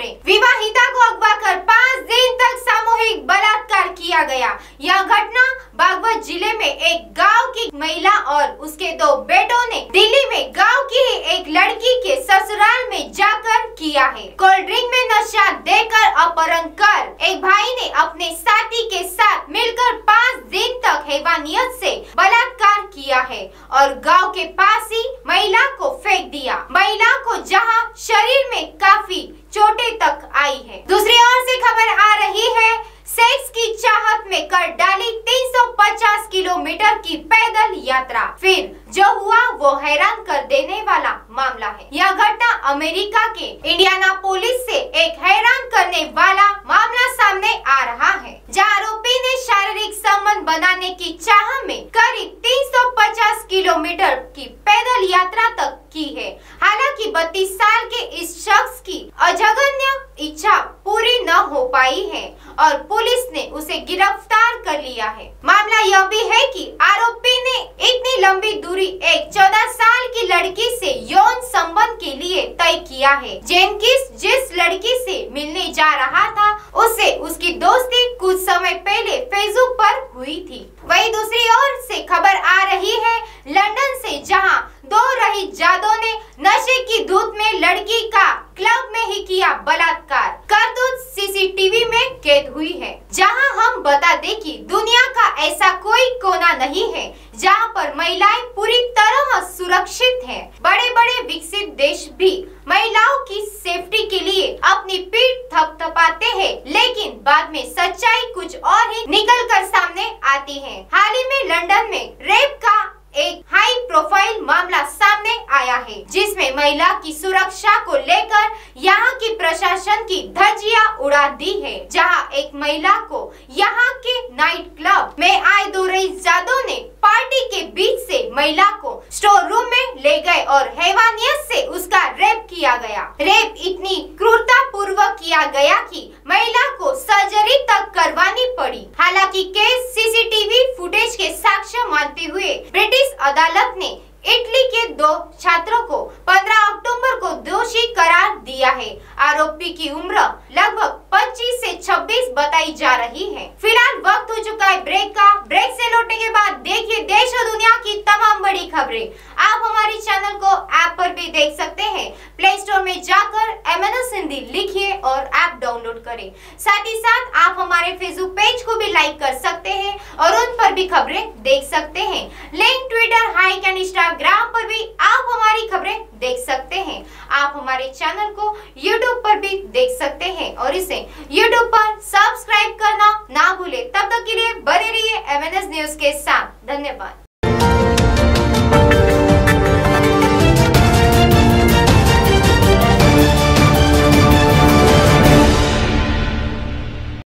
खबरें। विवाहिता को अगवा कर 5 दिन तक सामूहिक बलात्कार किया गया। यह घटना बागपत जिले में एक गांव की महिला और उसके 2 बेटों ने दिल्ली में गांव की ही एक लड़की के ससुराल में जाकर किया है। कोल्ड ड्रिंक में नशा देकर अपहरण कर एक भाई ने अपने साथी के साथ मिलकर 5 दिन तक हैवानियत से बलात्कार किया है और गांव के पास ही महिला को फेंक दिया। महिला को जहां शरीर में काफी चोटें तक आई है। दूसरी ओर से खबर आ रही है, सेक्स की चाहत में कर डाली 350 किलोमीटर की पैदल यात्रा। फिर जो हुआ वो हैरान कर देने वाला मामला है। यह घटना अमेरिका के इंडियानापोलिस से एक हैरान करने वाला मामला सामने आ रहा है, जहां आरोपी ने शारीरिक संबंध बनाने की चाह में करीब 350 किलोमीटर की पैदल यात्रा तक की है। हालांकि 32 साल के इस शख्स की अजघन्य इच्छा पूरी न हो पाई है और पुलिस ने उसे गिरफ्तार कर लिया है। मामला यह भी है कि आरोपी ने इतनी लंबी दूरी एक 14 साल की लड़की से यौन संबंध के लिए तय किया है। जेनकिस जिस लड़की से मिलने जा रहा था उससे उसकी दोस्ती कुछ समय पहले फेसबुक पर हुई थी। वहीं दूसरी ओर से खबर आ रही है लंदन से, जहां 2 रही जादों ने नशे की धुत में लड़की का क्लब में ही किया बलात्कार। करतूत सीसीटीवी में कैद हुई है। जहां हम बता दें कि दुनिया का ऐसा कोई कोना नहीं है जहां पर महिलाएं पूरी तरह सुरक्षित हैं। बड़े-बड़े विकसित देश भी महिलाओं की सेफ्टी के लिए अपनी पीठ थपथपाते हैं, लेकिन बाद में सच्चाई कुछ और ही निकल कर सामने आती है। हाल ही में लंदन में रेप का एक हाई प्रोफाइल मामला सामने आया है, जिसमें महिला की सुरक्षा को लेकर यहाँ की प्रशासन की धज्जियां उड़ा दी है। जहाँ एक महिला को यहाँ के नाइट क्लब में आए 2 रईसजादों ने पार्टी के बीच से महिला को स्टोर रूम में ले गए और हैवानियत से उसका रेप किया गया। रेप इतनी क्रूरता पूर्वक किया गया कि महिला को सर्जरी तक करवानी पड़ी। हालांकि केस सीसीटीवी फुटेज के साक्ष्य मानते हुए ब्रिटिश अदालत ने इटली के 2 छात्रों को 15 अक्टूबर को दोषी करार दिया है। आरोपी की उम्र लगभग 25 से 26 बताई जा रही है। फिलहाल वक्त हो चुका है ब्रेक का। ब्रेक से लौटने के बाद देखिए देश और दुनिया की तमाम बड़ी खबरें। आप हमारे चैनल को ऐप पर भी देख सकते हैं। प्ले स्टोर में जाकर MNS हिंदी लिखिए और ऐप डाउनलोड करें। साथ ही साथ आप हमारे फेसबुक पेज को भी लाइक कर सकते हैं और उन पर भी खबरें देख सकते हैं। Link Twitter, Hike and Instagram पर भी आप हमारी खबरें देख सकते हैं। आप हमारे चैनल को यूट्यूब पर भी देख सकते हैं और इसे यूट्यूब पर सब्सक्राइब करना ना भूले। तब तक के लिए बने रहिए MNS न्यूज के साथ। धन्यवाद।